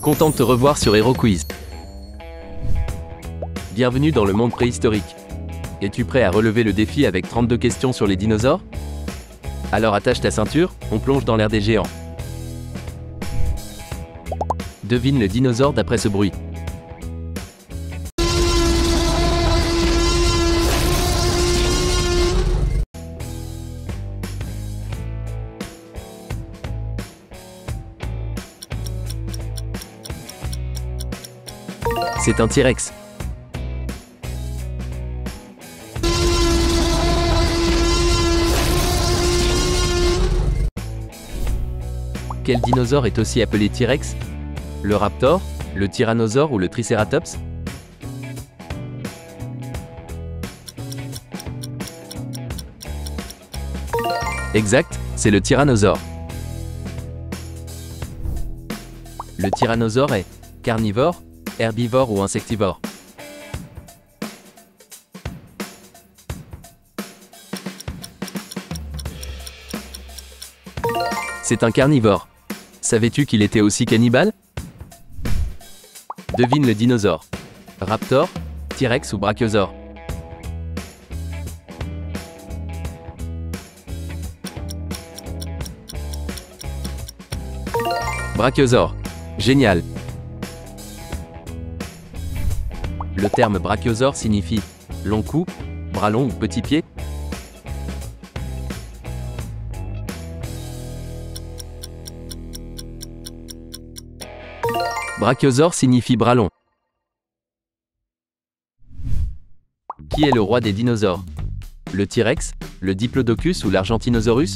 Content de te revoir sur HeroQuiz. Bienvenue dans le monde préhistorique. Es-tu prêt à relever le défi avec 32 questions sur les dinosaures? Alors attache ta ceinture, on plonge dans l'ère des géants. Devine le dinosaure d'après ce bruit. C'est un T-Rex. Quel dinosaure est aussi appelé T-Rex? Le raptor, le tyrannosaure ou le tricératops? Exact, c'est le tyrannosaure. Le tyrannosaure est carnivore, herbivore ou insectivore? C'est un carnivore. Savais-tu qu'il était aussi cannibale? Devine le dinosaure. Raptor, T-Rex ou brachiosaure? Brachiosaure. Génial. Le terme brachiosaure signifie long cou, bras long ou petit pied. Brachiosaure signifie bras long. Qui est le roi des dinosaures? Le T-Rex, le Diplodocus ou l'Argentinosaurus?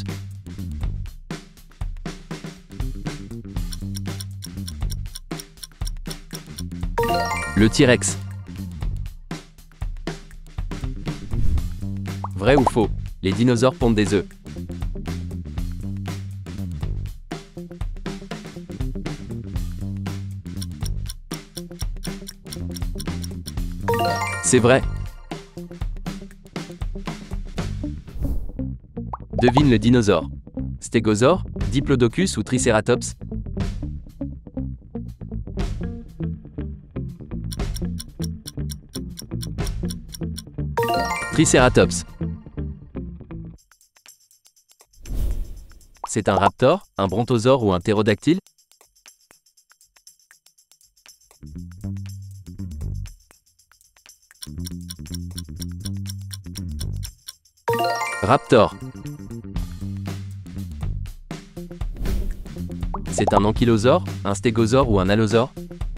Le T-Rex. Vrai ou faux? Les dinosaures pondent des œufs. C'est vrai. Devine le dinosaure. Stégosaure, Diplodocus ou Tricératops? Tricératops. C'est un raptor, un brontosaure ou un ptérodactyle? Raptor. C'est un ankylosaure, un stégosaure ou un allosaure?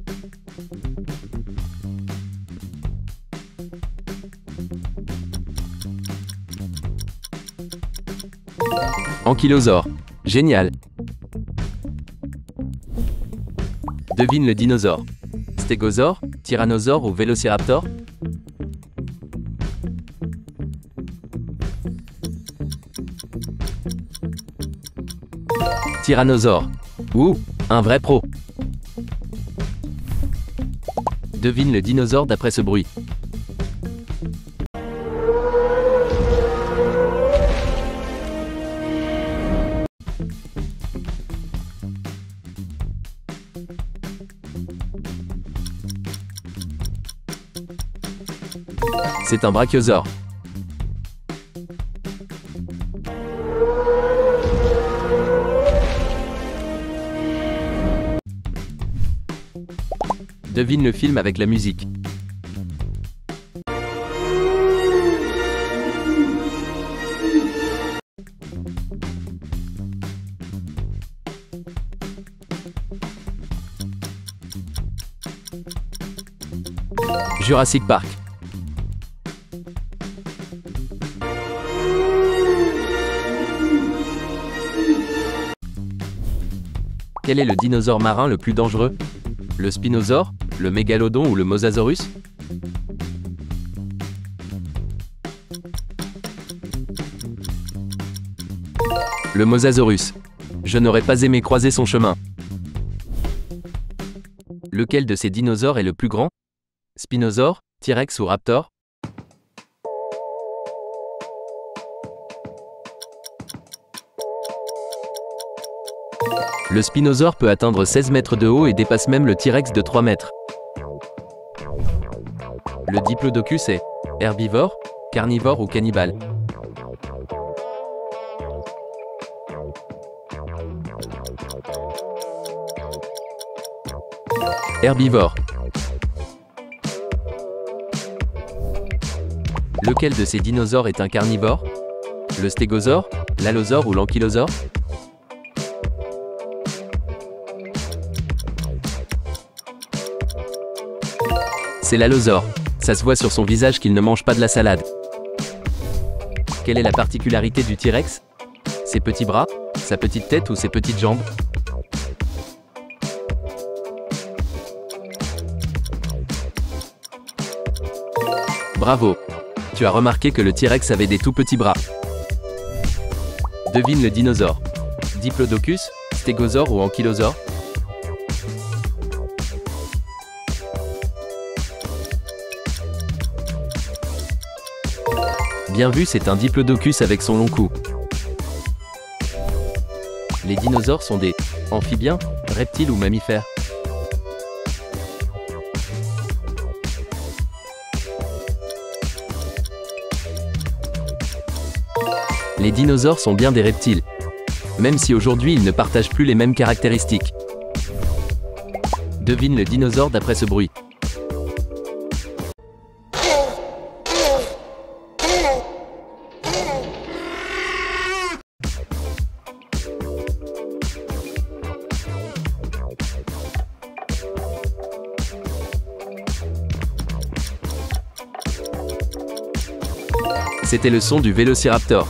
Ankylosaure. Génial. Devine le dinosaure. Stégosaure, tyrannosaure ou vélociraptor? Tyrannosaure. Ouh, un vrai pro. Devine le dinosaure d'après ce bruit. C'est un brachiosaure. Devine le film avec la musique. Jurassic Park. Quel est le dinosaure marin le plus dangereux? Le spinosaure, le mégalodon ou le mosasaurus? Le mosasaurus. Je n'aurais pas aimé croiser son chemin. Lequel de ces dinosaures est le plus grand? Spinosaure, T-Rex ou raptor? Le spinosaure peut atteindre 16 mètres de haut et dépasse même le T-Rex de 3 mètres. Le diplodocus est herbivore, carnivore ou cannibale? Herbivore. Lequel de ces dinosaures est un carnivore? Le stégosaure, l'allosaure ou l'ankylosaure? C'est l'allosaure. Ça se voit sur son visage qu'il ne mange pas de la salade. Quelle est la particularité du T-Rex? Ses petits bras, sa petite tête ou ses petites jambes? Bravo! Tu as remarqué que le T-Rex avait des tout petits bras. Devine le dinosaure. Diplodocus, stégosaure ou ankylosaure? Bien vu, c'est un diplodocus avec son long cou. Les dinosaures sont des amphibiens, reptiles ou mammifères? Les dinosaures sont bien des reptiles, même si aujourd'hui ils ne partagent plus les mêmes caractéristiques. Devine le dinosaure d'après ce bruit. C'était le son du vélociraptor.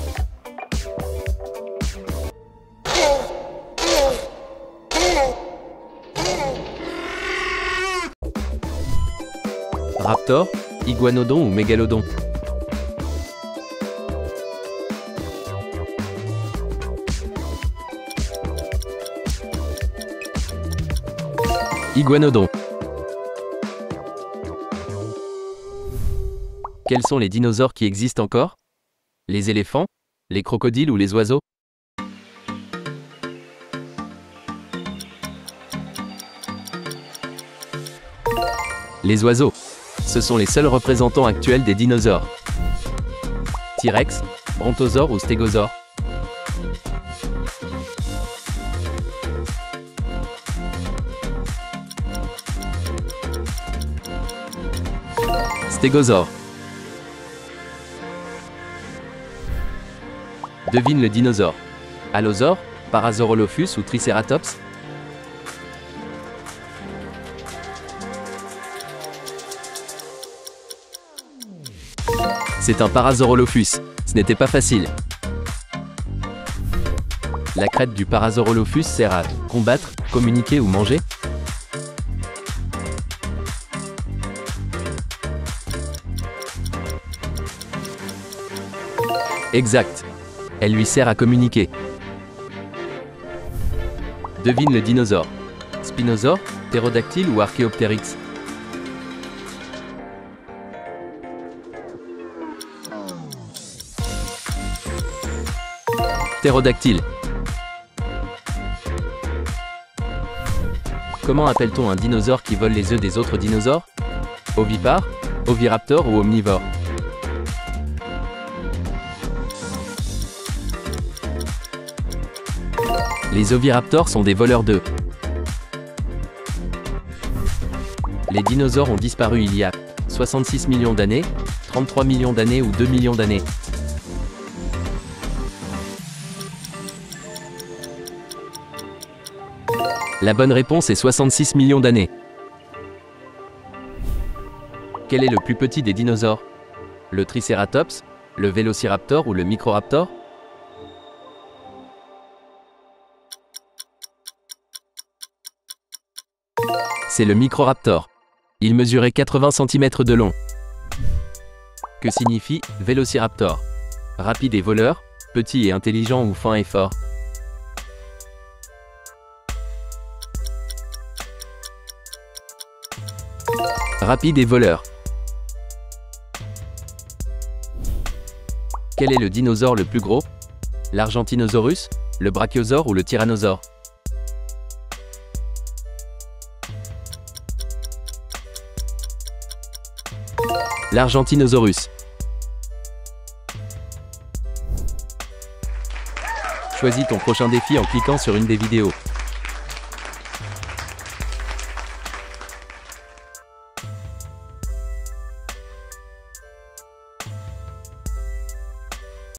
Raptor, iguanodon ou mégalodon? Iguanodon. Quels sont les dinosaures qui existent encore? Les éléphants, les crocodiles ou les oiseaux? Les oiseaux. Ce sont les seuls représentants actuels des dinosaures. T-Rex, brontosaure ou stégosaure? Stégosaure. Devine le dinosaure. Allosaure, Parasaurolophus ou Triceratops? C'est un Parasaurolophus. Ce n'était pas facile. La crête du Parasaurolophus sert à combattre, communiquer ou manger? Exact. Elle lui sert à communiquer. Devine le dinosaure. Spinosaure, ptérodactyle ou Archaeopteryx? Ptérodactyle. Comment appelle-t-on un dinosaure qui vole les œufs des autres dinosaures? Ovipare, oviraptor ou omnivore? Les oviraptors sont des voleurs d'œufs. Les dinosaures ont disparu il y a 66 millions d'années, 33 millions d'années ou 2 millions d'années. La bonne réponse est 66 millions d'années. Quel est le plus petit des dinosaures? Le Triceratops, le Vélociraptor ou le Microraptor? C'est le Microraptor. Il mesurait 80 cm de long. Que signifie Vélociraptor? Rapide et voleur, petit et intelligent ou fin et fort? Rapide et voleur. Quel est le dinosaure le plus gros? L'Argentinosaurus, le Brachiosaure ou le Tyrannosaure? L'Argentinosaurus. Choisis ton prochain défi en cliquant sur une des vidéos.